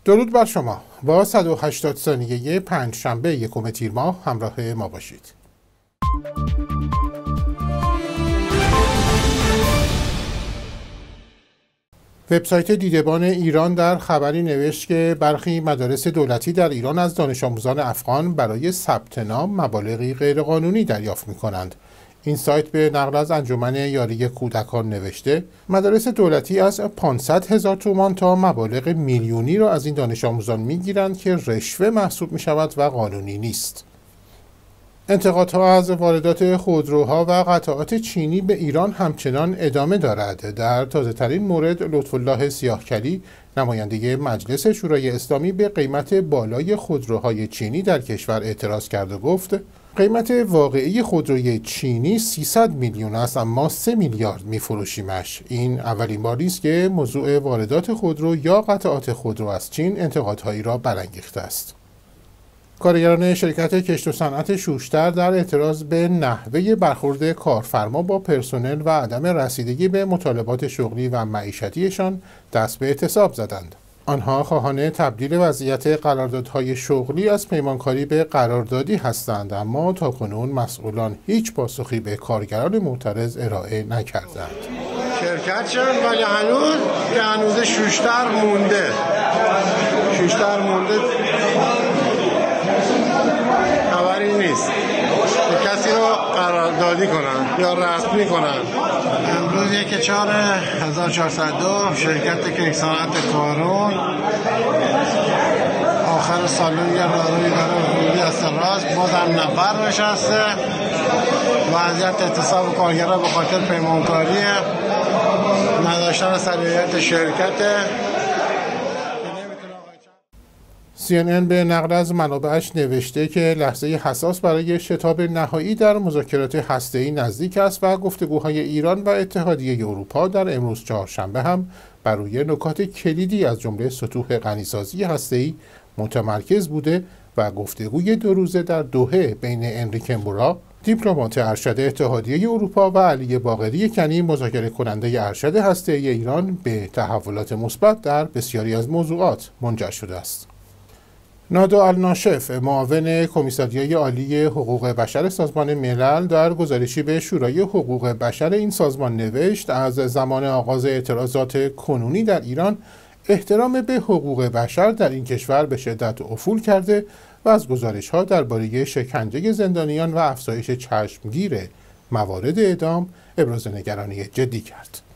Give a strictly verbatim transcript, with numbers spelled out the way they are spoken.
درود بر شما. با صد و هشتاد ثانیه پنجشنبه یکم تیر ماه همراه ما باشید. وبسایت دیدبان ایران در خبری نوشت که برخی مدارس دولتی در ایران از دانش آموزان افغان برای ثبت نام مبالغی غیرقانونی دریافت می‌کنند. این سایت به نقل از انجمن یاری کودکان نوشته مدارس دولتی از پانصد هزار تومان تا مبالغ میلیونی را از این دانش آموزان می‌گیرند که رشوه محسوب می‌شود و قانونی نیست. انتقادها از واردات خودروها و قطعات چینی به ایران همچنان ادامه دارد. در تازه‌ترین مورد لطف الله سیاهکلی نماینده مجلس شورای اسلامی به قیمت بالای خودروهای چینی در کشور اعتراض کرد و گفت قیمت واقعی خودروی چینی سیصد میلیون است، اما سه میلیارد میفروشیمش. این اولین باری است که موضوع واردات خودرو یا قطعات خودرو از چین انتقادهایی را برانگیخته است. کارگران شرکت کشت و صنعت شوشتر در اعتراض به نحوه برخورد کارفرما با پرسنل و عدم رسیدگی به مطالبات شغلی و معیشتیشان دست به اعتصاب زدند. آنها خواهان تبدیل وضعیت قراردادهای شغلی از پیمانکاری به قراردادی هستند، اما تاکنون مسئولان هیچ پاسخی به کارگران معترض ارائه نکردند. شرکت شد ولی هنوز که هنوز شوشتر مونده شوشتر مونده خبری نیست کسی رو قراردادی کنن یا رسمی کنن. امروز یک چهار هزار و چهارصد و دو شرکت کشت صنعت کارون آخر سالون یه راهروی داره ورودی است راست بازم نفر نشسته. وضعیت اعتصاب کارگرها به خاطر پیمانکاری نداشتن صلاحیت شرکت. سی ان ان به نقل از منابعش نوشته که لحظه حساس برای شتاب نهایی در مذاکرات هسته‌ای نزدیک است و گفتگوهای ایران و اتحادیه اروپا در امروز چهارشنبه هم بر روی نکات کلیدی از جمله سطوح غنیسازی هسته‌ای متمرکز بوده و گفتگوی دو روزه در دوحه بین انریک مورا، دیپلمات ارشد اتحادیه اروپا و علی باقری کنی، مذاکره کننده ارشد هسته‌ای ایران، به تحولات مثبت در بسیاری از موضوعات منجر شده است. نادا الناشف، معاون کمیساریای عالی حقوق بشر سازمان ملل، در گزارشی به شورای حقوق بشر این سازمان نوشت از زمان آغاز اعتراضات کنونی در ایران احترام به حقوق بشر در این کشور به شدت افول کرده و از گزارش‌ها درباره شکنجه زندانیان و افزایش چشمگیر موارد اعدام ابراز نگرانی جدی کرد.